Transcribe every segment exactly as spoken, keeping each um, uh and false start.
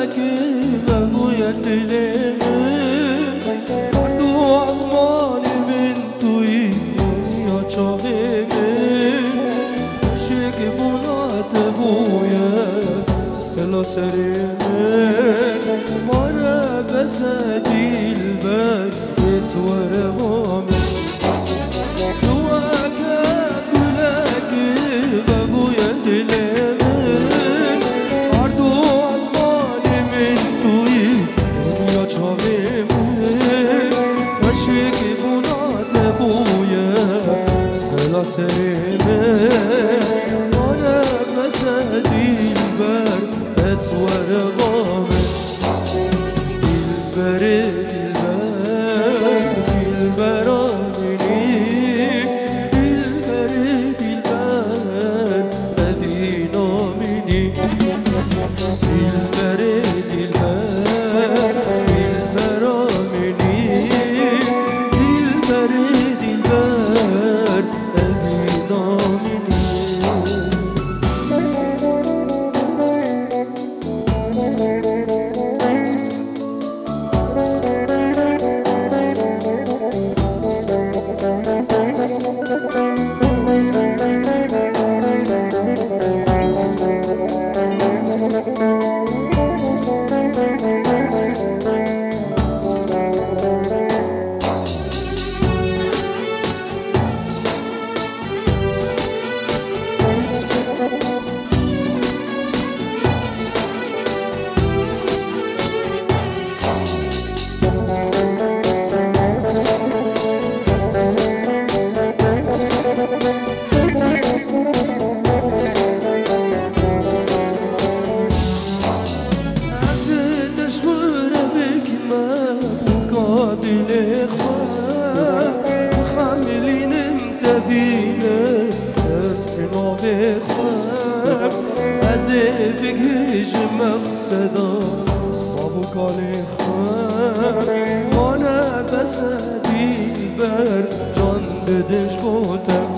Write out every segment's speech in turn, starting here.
گلکی و بوی دلم دو آسمان من توی دنیا چاقه من شک بونات بوی دل سر من مارا بس دیل بر تو روام سرمه وانا بسدي البر اتور غامه البر البر البر آمني البر البر أذي نامني البر البر البر آمني البر البر از بگیج مقصدا بابو کالی خواهد مانه بس دیل بر جان بدش بودم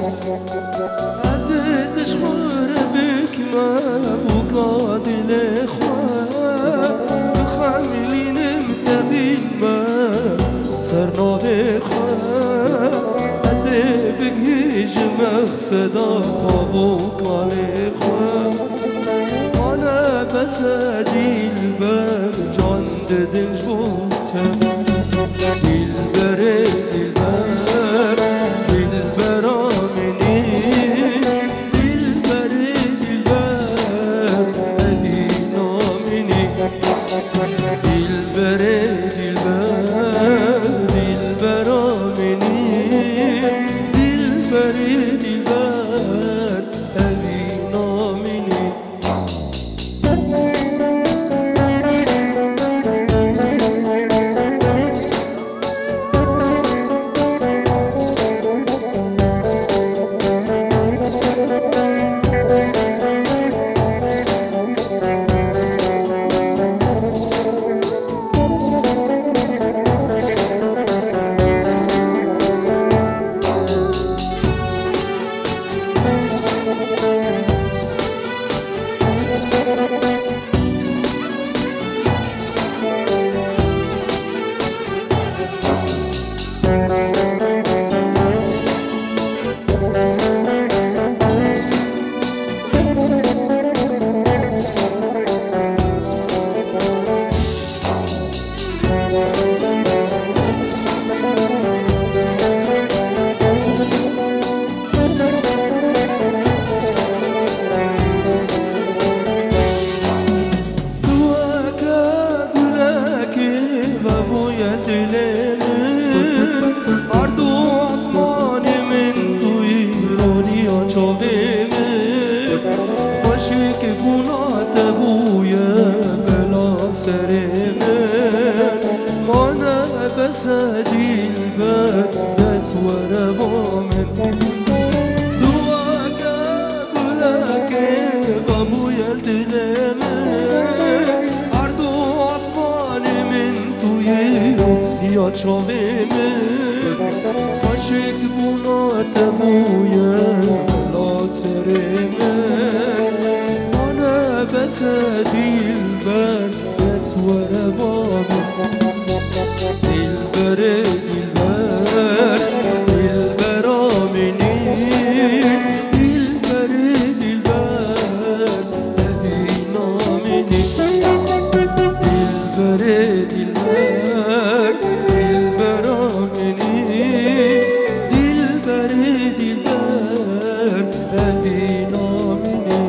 از دشمار بکمه بو کادل خواهد خمیلینم تبیل من سرناب خواهد از بگیج مقصدا بابو کالی خواهد مانه بس دیل بر جان ددنج بودم دیل بره دیل بر دیل بر آمنی دیل بره دیل بر ادی نامنی دیل بره دیل بر دیل بر آمنی دیل بره دیل بر ادی نامنی بس دیل بر اتور بامن دواکا گلاکه بابوی دلم اردو آسمان من توی دنیا چاوم عاشق بونات بوی بلا سرم مانه بس دیل بر وربابي دلبر دلبر دلبر آمینی دلبر دلبر ببین آمینی دلبر دلبر دلبر آمینی دلبر دلبر ببین آمینی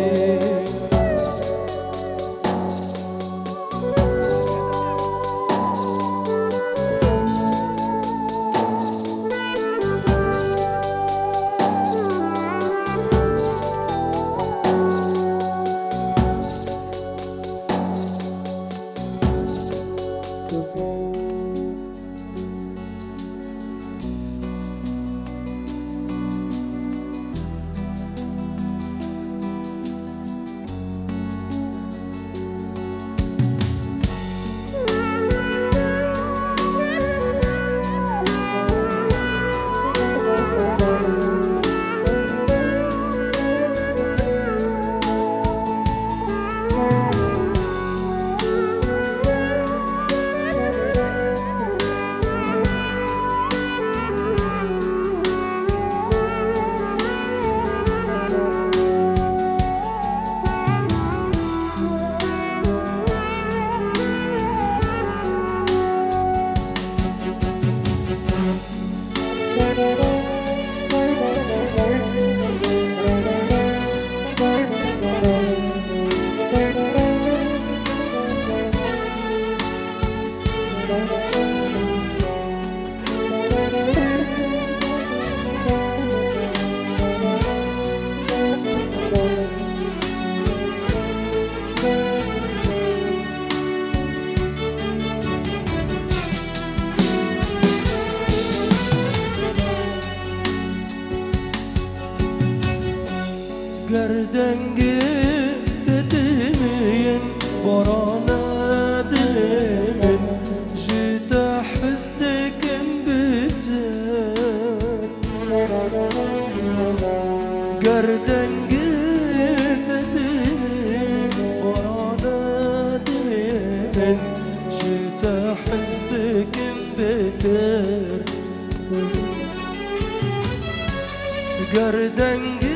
گردنگی ددمین باران دلمین جد حسدکم بتر گردنگی ددمین باران دلمین جد حسدکم بتر گردنگی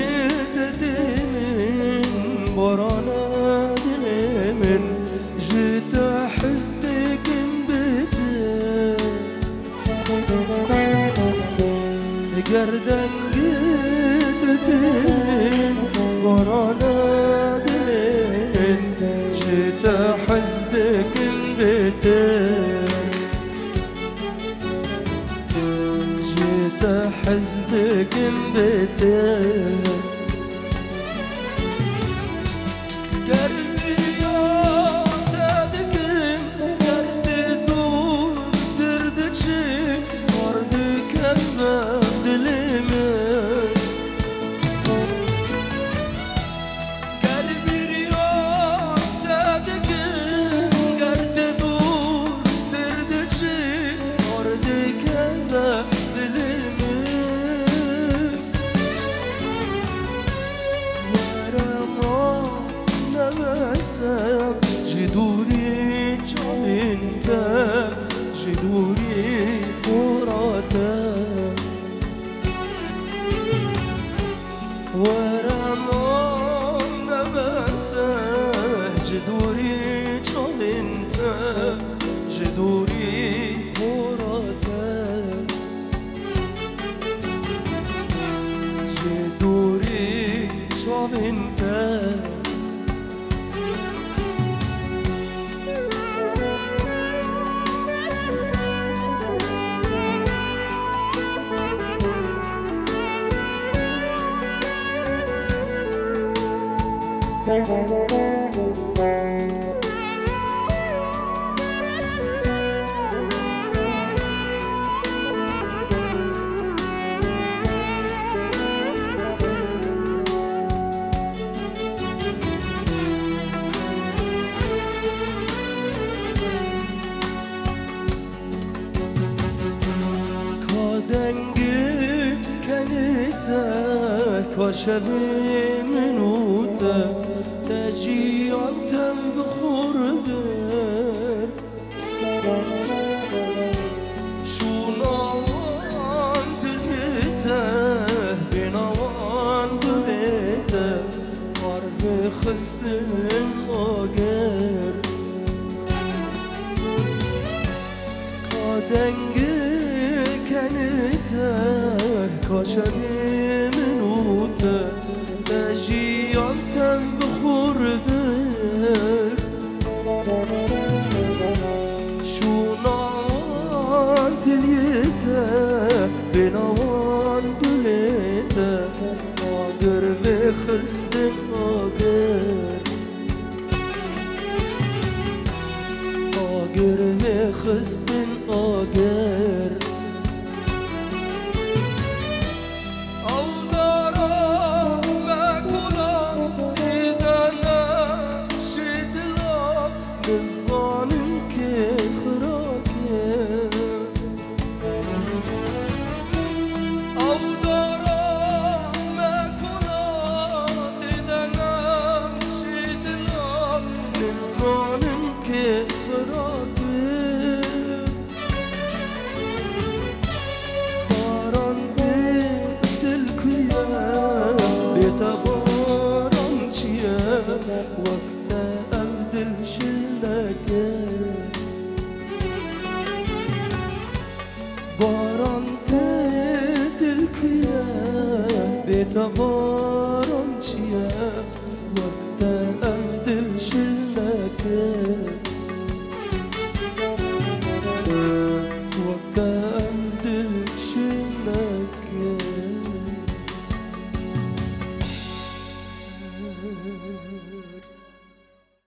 باران دلمن جيت حسدك بتر قردن جيت دين باران دلمن جيت حسدك بتر جيت حسدك بتر جدوري جوينت جدوري قراتا ورمان نبسه جدوري جوينت جدوري قراتا جدوري جوينت كشبي منوته تجي عالدم بخورده خستن آگر کادنگی کنیته کاشمی منوته بجیان تن بخور بر شونان تلیته بنوان گلیته آگر بخستن آگر آگر بخستن آگر او دارم بکنم دیدن شدلا نزانم که خراکه او دارم بکنم دیدن شدلا نزانم که خراکه باران به دل کویه بیتا باران چیه وقت ام دل شلکه باران ته دل کویه بیتا باران چیه وقت ام دل شلکه وقت ام دل شلکه